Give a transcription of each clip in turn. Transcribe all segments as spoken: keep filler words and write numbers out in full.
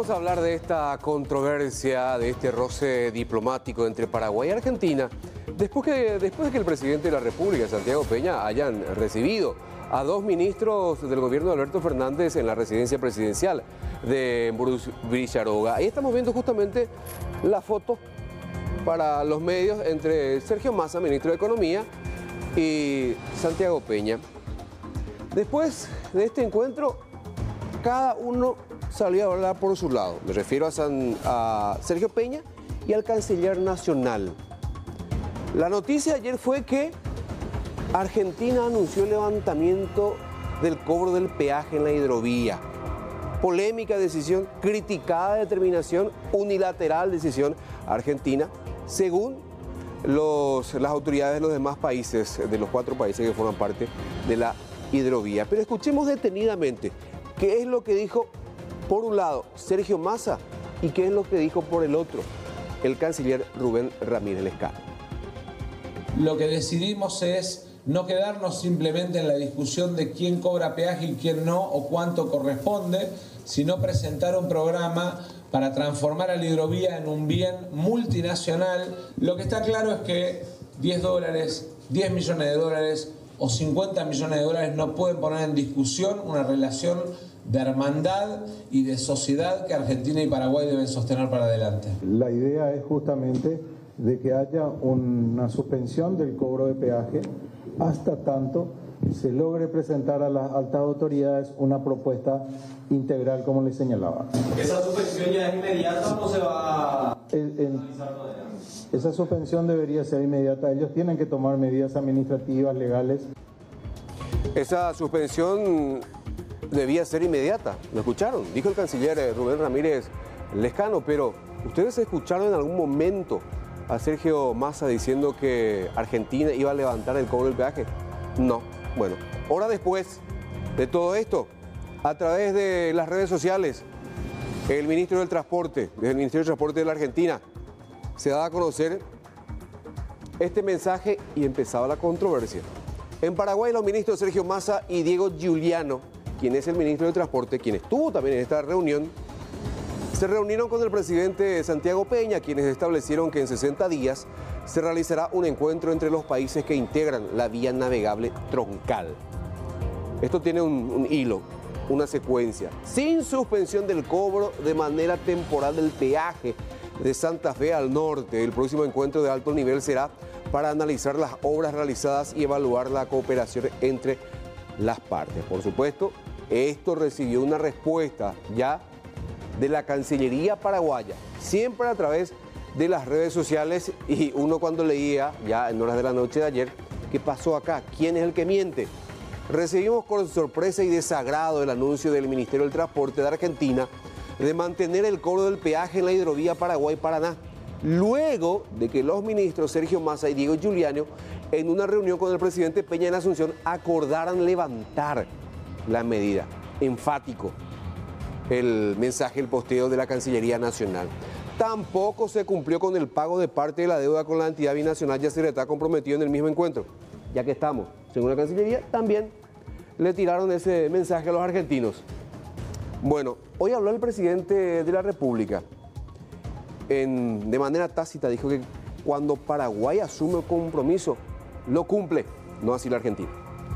Vamos a hablar de esta controversia, de este roce diplomático entre Paraguay y Argentina, después, que, después de que el presidente de la República, Santiago Peña, hayan recibido a dos ministros del gobierno de Alberto Fernández en la residencia presidencial de Villaroga. Ahí estamos viendo justamente la foto para los medios entre Sergio Massa, ministro de Economía, y Santiago Peña. Después de este encuentro, cada uno salió a hablar por su lado. Me refiero a, San, a Sergio Peña y al canciller nacional. La noticia ayer fue que Argentina anunció el levantamiento del cobro del peaje en la hidrovía. Polémica decisión, criticada determinación, unilateral decisión argentina, según los, las autoridades de los demás países, de los cuatro países que forman parte de la hidrovía. Pero escuchemos detenidamente qué es lo que dijo por un lado Sergio Massa y qué es lo que dijo por el otro el canciller Rubén Ramírez Lescano. Lo que decidimos es no quedarnos simplemente en la discusión de quién cobra peaje y quién no o cuánto corresponde, sino presentar un programa para transformar a la hidrovía en un bien multinacional. Lo que está claro es que diez dólares, diez millones de dólares o cincuenta millones de dólares no pueden poner en discusión una relación de hermandad y de sociedad que Argentina y Paraguay deben sostener para adelante. La idea es justamente de que haya una suspensión del cobro de peaje hasta tanto se logre presentar a las altas autoridades una propuesta integral, como les señalaba. ¿Esa suspensión ya es inmediata o se va a el, el, esa suspensión debería ser inmediata. Ellos tienen que tomar medidas administrativas, legales. Esa suspensión debía ser inmediata, ¿lo escucharon? Dijo el canciller Rubén Ramírez Lescano, pero ¿ustedes escucharon en algún momento a Sergio Massa diciendo que Argentina iba a levantar el cobro del peaje? No. Bueno, hora después de todo esto, a través de las redes sociales, el ministro del Transporte, del Ministerio de Transporte de la Argentina, se daba a conocer este mensaje y empezaba la controversia. En Paraguay, los ministros Sergio Massa y Diego Giuliano, quien es el ministro de Transporte, quien estuvo también en esta reunión, se reunieron con el presidente Santiago Peña, quienes establecieron que en sesenta días se realizará un encuentro entre los países que integran la vía navegable troncal. Esto tiene un, un hilo, una secuencia. Sin suspensión del cobro de manera temporal del peaje de Santa Fe al norte, el próximo encuentro de alto nivel será para analizar las obras realizadas y evaluar la cooperación entre las partes. Por supuesto, esto recibió una respuesta ya de la Cancillería paraguaya, siempre a través de las redes sociales, y uno cuando leía ya en horas de la noche de ayer, ¿qué pasó acá? ¿Quién es el que miente? Recibimos con sorpresa y desagrado el anuncio del Ministerio del Transporte de Argentina de mantener el cobro del peaje en la hidrovía Paraguay-Paraná, luego de que los ministros Sergio Massa y Diego Giuliano, en una reunión con el presidente Peña en Asunción, acordaran levantar la medida. Enfático el mensaje, el posteo de la Cancillería Nacional. Tampoco se cumplió con el pago de parte de la deuda con la entidad binacional, ya se le está comprometido en el mismo encuentro. Ya que estamos, según la Cancillería, también le tiraron ese mensaje a los argentinos. Bueno, hoy habló el presidente de la República. En, de manera tácita dijo que cuando Paraguay asume un compromiso, lo cumple, no así la Argentina.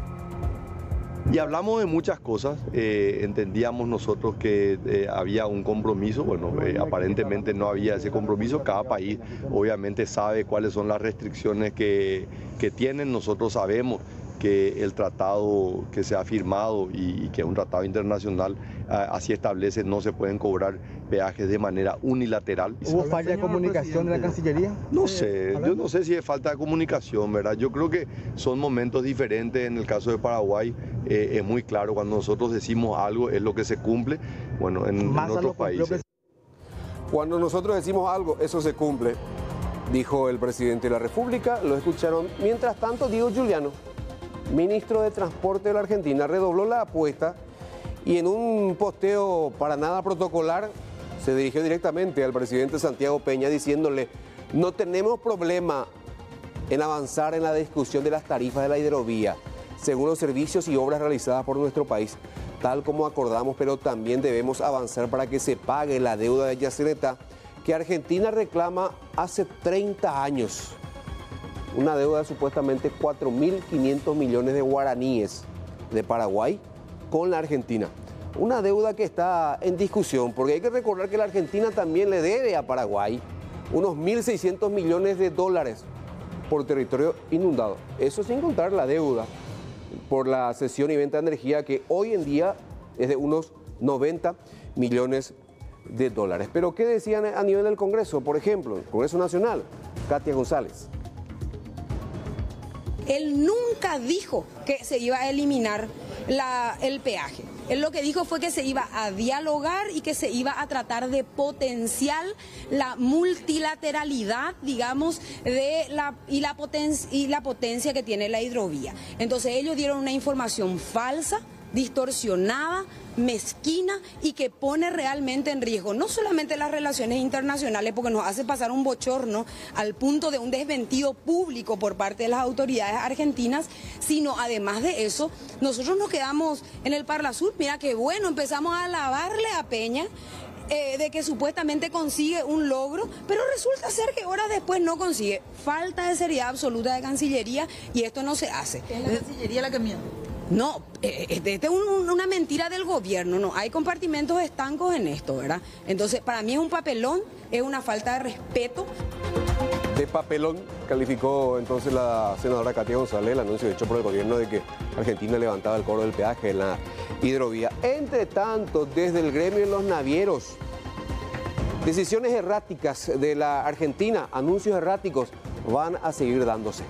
Y hablamos de muchas cosas, eh, entendíamos nosotros que eh, había un compromiso, bueno, eh, aparentemente no había ese compromiso, cada país obviamente sabe cuáles son las restricciones que, que tienen, nosotros sabemos que el tratado que se ha firmado y, y que es un tratado internacional, así establece, no se pueden cobrar peajes de manera unilateral. ¿Hubo falla de comunicación de la Cancillería? No sé, yo no sé si es falta de comunicación, ¿verdad? Yo creo que son momentos diferentes. En el caso de Paraguay eh, es muy claro, cuando nosotros decimos algo es lo que se cumple, bueno, en, en otros países. Cuando nosotros decimos algo, eso se cumple, dijo el presidente de la República, lo escucharon. Mientras tanto, Diego Giuliano, ministro de Transporte de la Argentina, redobló la apuesta y en un posteo para nada protocolar se dirigió directamente al presidente Santiago Peña diciéndole: no tenemos problema en avanzar en la discusión de las tarifas de la hidrovía, según los servicios y obras realizadas por nuestro país. tal como acordamos, pero también debemos avanzar para que se pague la deuda de Yacyretá que Argentina reclama hace treinta años. Una deuda de supuestamente cuatro mil quinientos millones de guaraníes de Paraguay con la Argentina. Una deuda que está en discusión, porque hay que recordar que la Argentina también le debe a Paraguay unos mil seiscientos millones de dólares por territorio inundado. Eso sin contar la deuda por la cesión y venta de energía, que hoy en día es de unos noventa millones de dólares. Pero ¿qué decían a nivel del Congreso? Por ejemplo, el Congreso Nacional, Katia González. Él nunca dijo que se iba a eliminar la, el peaje. Él lo que dijo fue que se iba a dialogar y que se iba a tratar de potenciar la multilateralidad, digamos, de la, y, la poten, y la potencia que tiene la hidrovía. Entonces ellos dieron una información falsa, distorsionada, mezquina y que pone realmente en riesgo no solamente las relaciones internacionales, porque nos hace pasar un bochorno al punto de un desmentido público por parte de las autoridades argentinas, sino además de eso, nosotros nos quedamos en el Parlasur, mira que bueno, empezamos a alabarle a Peña, Eh, de que supuestamente consigue un logro, pero resulta ser que horas después no consigue. Falta de seriedad absoluta de Cancillería y esto no se hace. ¿Es la Cancillería la que miente? No, esta es un, una mentira del gobierno, no, hay compartimentos estancos en esto, ¿verdad? Entonces, para mí es un papelón, es una falta de respeto. De papelón calificó entonces la senadora Katia González el anuncio hecho por el gobierno de que Argentina levantaba el cobro del peaje en la hidrovía. Entre tanto, desde el gremio de los navieros, decisiones erráticas de la Argentina, anuncios erráticos, van a seguir dándose.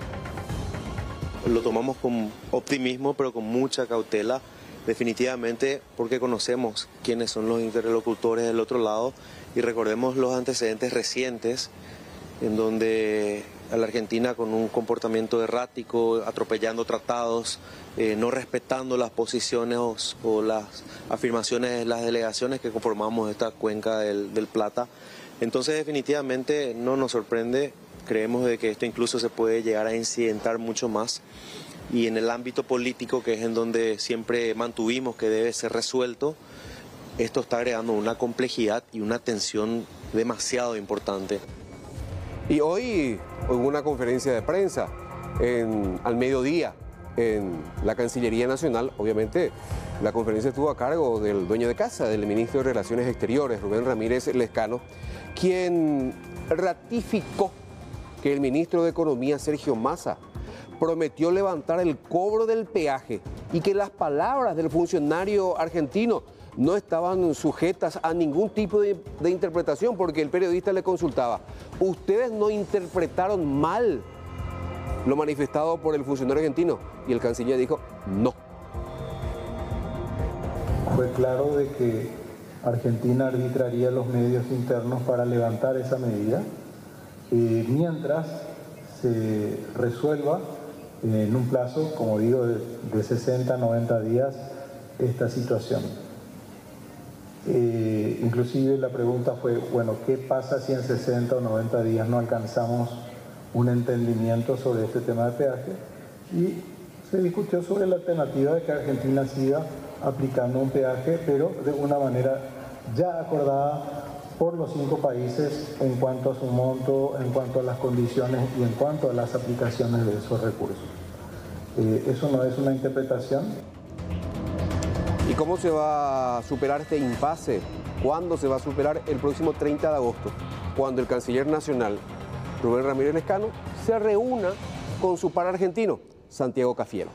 Lo tomamos con optimismo, pero con mucha cautela, definitivamente porque conocemos quiénes son los interlocutores del otro lado y recordemos los antecedentes recientes en donde a la Argentina con un comportamiento errático, atropellando tratados, eh, no respetando las posiciones o, o las afirmaciones de las delegaciones que conformamos esta cuenca del, del Plata. Entonces definitivamente no nos sorprende. Creemos de que esto incluso se puede llegar a incidentar mucho más y en el ámbito político, que es en donde siempre mantuvimos que debe ser resuelto, esto está agregando una complejidad y una tensión demasiado importante. Y hoy hubo una conferencia de prensa en, al mediodía en la Cancillería Nacional. Obviamente la conferencia estuvo a cargo del dueño de casa, del ministro de Relaciones Exteriores, Rubén Ramírez Lescano, quien ratificó que el ministro de Economía, Sergio Massa, prometió levantar el cobro del peaje y que las palabras del funcionario argentino no estaban sujetas a ningún tipo de, de interpretación, porque el periodista le consultaba, ¿ustedes no interpretaron mal lo manifestado por el funcionario argentino? Y el canciller dijo, no. Fue claro de que Argentina arbitraría los medios internos para levantar esa medida, eh, mientras se resuelva eh, en un plazo, como digo, de, de sesenta a noventa días esta situación. Eh, inclusive la pregunta fue, bueno, ¿qué pasa si en sesenta o noventa días no alcanzamos un entendimiento sobre este tema de peaje? Y se discutió sobre la alternativa de que Argentina siga aplicando un peaje, pero de una manera ya acordada por los cinco países en cuanto a su monto, en cuanto a las condiciones y en cuanto a las aplicaciones de esos recursos. Eh, eso no es una interpretación. ¿Y cómo se va a superar este impasse? ¿Cuándo se va a superar? El próximo treinta de agosto, cuando el canciller nacional, Rubén Ramírez Lescano, se reúna con su par argentino, Santiago Cafiero.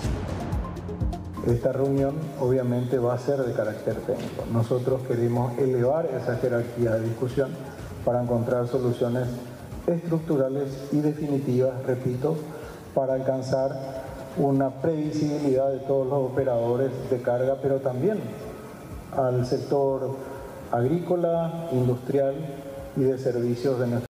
Esta reunión obviamente va a ser de carácter técnico. Nosotros queremos elevar esa jerarquía de discusión para encontrar soluciones estructurales y definitivas, repito, para alcanzar una previsibilidad de todos los operadores de carga, pero también al sector agrícola, industrial y de servicios de nuestra